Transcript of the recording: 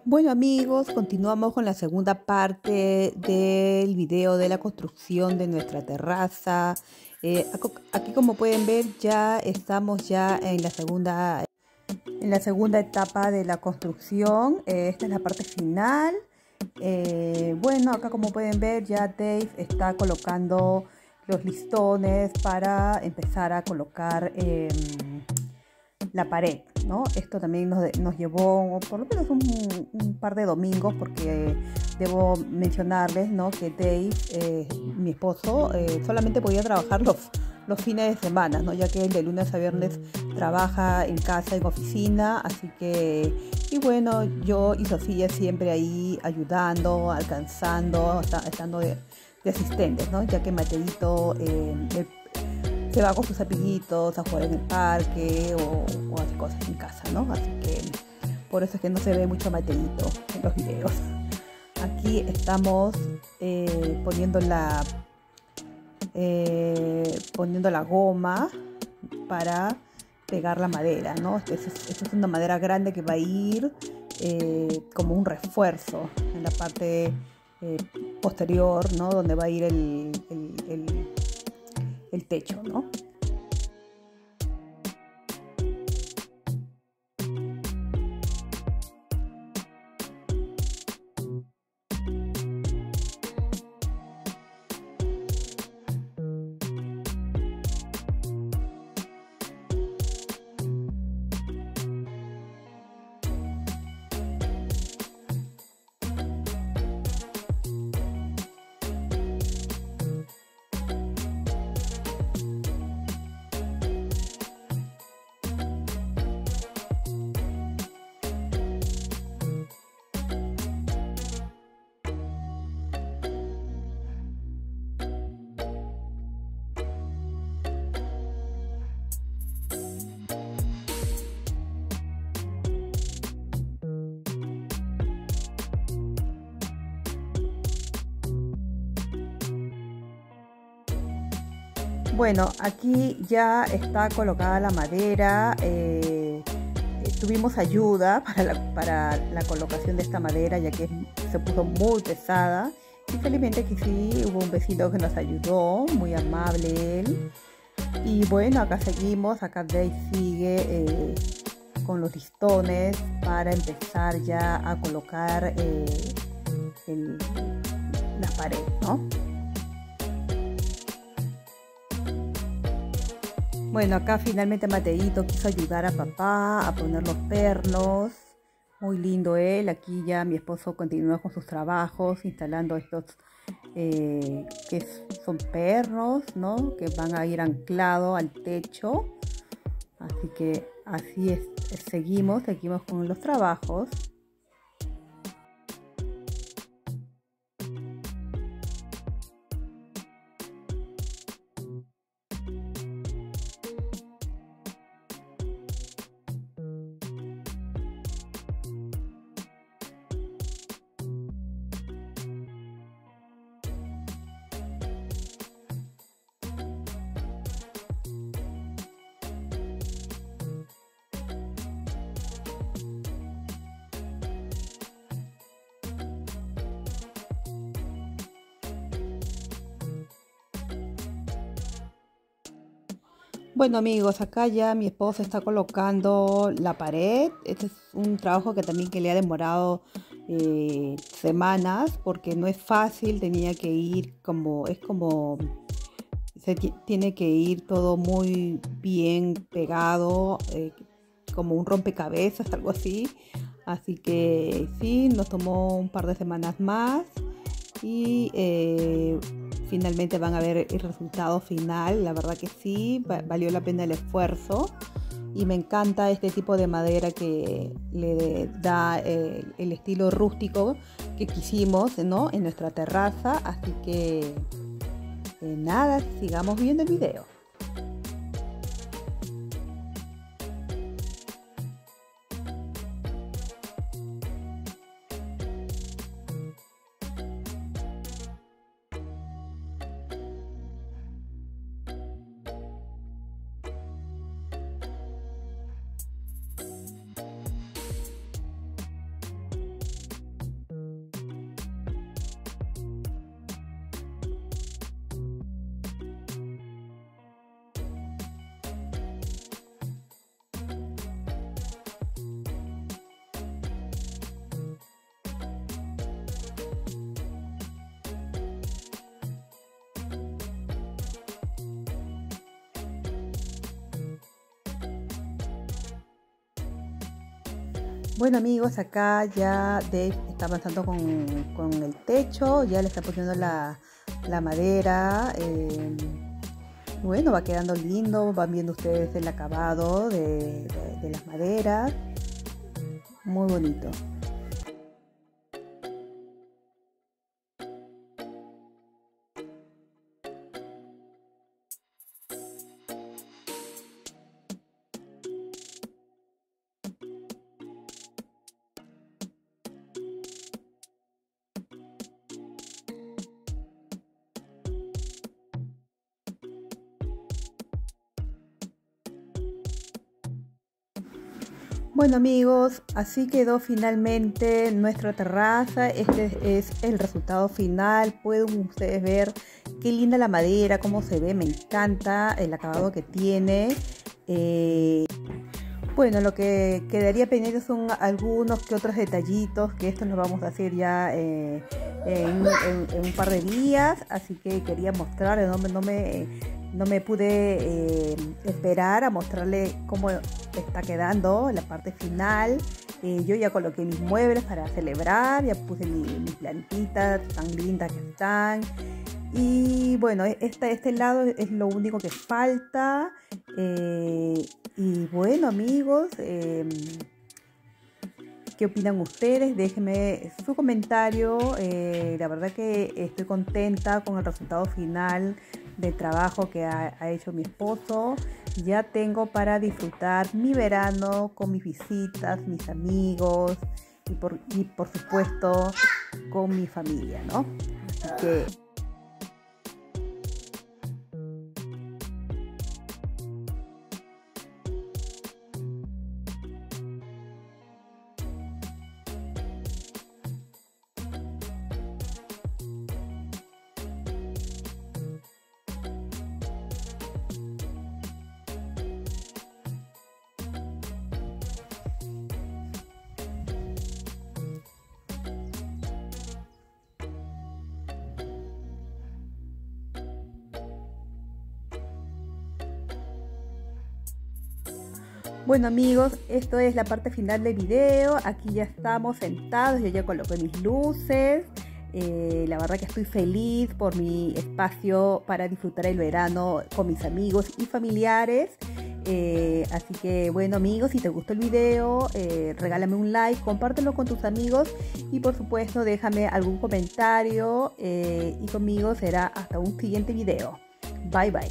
Bueno amigos, continuamos con la segunda parte del video de la construcción de nuestra terraza. Aquí como pueden ver ya estamos ya en la segunda etapa de la construcción. Esta es la parte final. Bueno, acá como pueden ver ya Dave está colocando los listones para empezar a colocar la pared, ¿no? Esto también nos llevó por lo menos un par de domingos, porque debo mencionarles, ¿no?, que Dave, mi esposo, solamente podía trabajar los fines de semana, ¿no?, ya que él de lunes a viernes trabaja en casa, en oficina, así que, y bueno, yo y Sofía siempre ahí ayudando, alcanzando, estando de asistentes, ¿no?, ya que Mateito se va con sus amiguitos a jugar en el parque o hace cosas en casa, ¿no? Así que por eso es que no se ve mucho a Mateito en los videos. Aquí estamos poniendo la goma para pegar la madera, ¿no? Esta es una madera grande que va a ir como un refuerzo en la parte posterior, ¿no?, donde va a ir el techo, ¿no? Bueno, aquí ya está colocada la madera. Tuvimos ayuda para la colocación de esta madera, ya que se puso muy pesada. Y felizmente que sí, hubo un vecino que nos ayudó, muy amable él. Y bueno, acá seguimos, acá Dave sigue con los listones para empezar ya a colocar la pared, ¿no? Bueno, acá finalmente Mateito quiso ayudar a papá a poner los pernos. Muy lindo él. Aquí ya mi esposo continúa con sus trabajos, instalando estos son pernos, ¿no?, que van a ir anclados al techo. Así que así es, seguimos con los trabajos. Bueno amigos, acá ya mi esposo está colocando la pared. Este es un trabajo que le ha demorado semanas, porque no es fácil. Tenía que ir tiene que ir todo muy bien pegado, como un rompecabezas, algo así. Así que sí, nos tomó un par de semanas más y finalmente van a ver el resultado final. La verdad que sí, valió la pena el esfuerzo, y me encanta este tipo de madera que le da el estilo rústico que quisimos, ¿no?, en nuestra terraza. Así que nada, sigamos viendo el video. Bueno amigos, acá ya Dave está avanzando con el techo, ya le está poniendo la madera. Bueno, va quedando lindo, van viendo ustedes el acabado de las maderas, muy bonito. Bueno amigos, así quedó finalmente nuestra terraza. Este es el resultado final. Pueden ustedes ver qué linda la madera, cómo se ve, me encanta el acabado que tiene. Bueno, lo que quedaría pendiente son algunos que otros detallitos, que esto lo vamos a hacer ya en un par de días, así que quería mostrarles, no me pude esperar a mostrarle cómo está quedando la parte final. Yo ya coloqué mis muebles para celebrar, ya puse mis plantitas tan lindas que están. Y bueno, este lado es lo único que falta. Y bueno amigos, ¿qué opinan ustedes? Déjenme su comentario. La verdad que estoy contenta con el resultado final del trabajo que ha hecho mi esposo. Ya tengo para disfrutar mi verano con mis visitas, mis amigos y por supuesto con mi familia, ¿no? Así que bueno amigos, esto es la parte final del video. Aquí ya estamos sentados, yo ya coloqué mis luces. La verdad que estoy feliz por mi espacio para disfrutar el verano con mis amigos y familiares. Así que bueno amigos, si te gustó el video, regálame un like, compártelo con tus amigos y por supuesto déjame algún comentario y conmigo será hasta un siguiente video. Bye bye.